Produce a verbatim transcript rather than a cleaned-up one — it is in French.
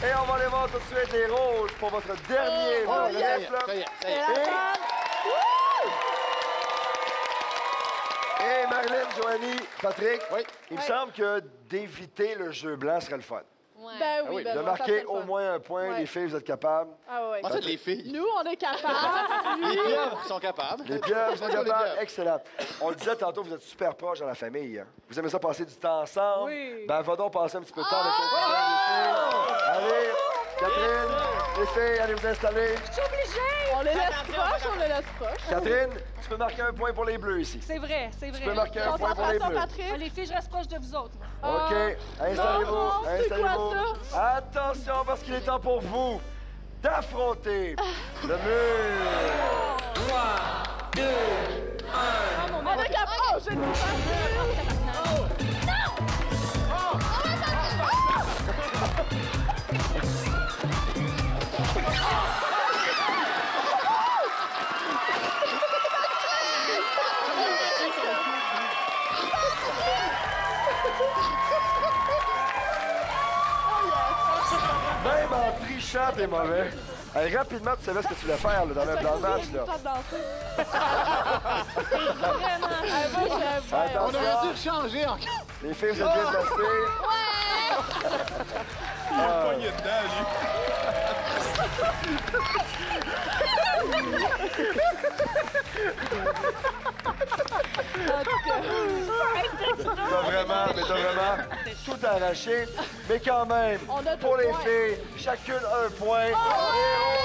Et on va aller voir tout de suite les rouges pour votre dernier oh, oh, yes, yes, là. ça y est, ça y est. Et... Et Marilyn, Joanie, Patrick, oui. il me oui. semble que d'éviter le jeu blanc serait le fun. Ouais. Ben oui, Ah oui, ben de non, marquer ça au fait moins un point. Ouais. Les filles, vous êtes capables? Ah oui. En fait, les filles. Nous, on est capables. Les pieuvres sont capables. Les pieuvres sont Les capables? pieuvres. Excellent. On le disait tantôt, vous êtes super proches dans la famille. Hein? Vous aimez ça passer du temps ensemble? Oui. Ben, va donc passer un petit peu de temps avec vos cousins, les filles. Allez, Catherine, les filles, allez vous installer. Je suis obligée! On les laisse proches, on les laisse proches. Catherine, tu peux marquer un point pour les bleus ici. C'est vrai, c'est vrai. Tu peux marquer un point pour les bleus. Patrick. Ah, les filles, je reste proche de vous autres. OK, installez-vous, non, c'est quoi installez-vous. Attention, parce qu'il est temps pour vous d'affronter le mur. trois, deux, un. On est capable. Oh, j'ai une Même en trichant, t'es mauvais. Allez, rapidement, tu savais ce que tu voulais faire là, dans, le, dans le match. Là. Vraiment. Attention. On aurait dû changer encore. Les filles, vous êtes bien placées. Il est pogné dedans, lui. T'as vraiment, mais t'as vraiment tout arraché. Mais quand même, On a pour deux les points. filles, chacune un point. Et on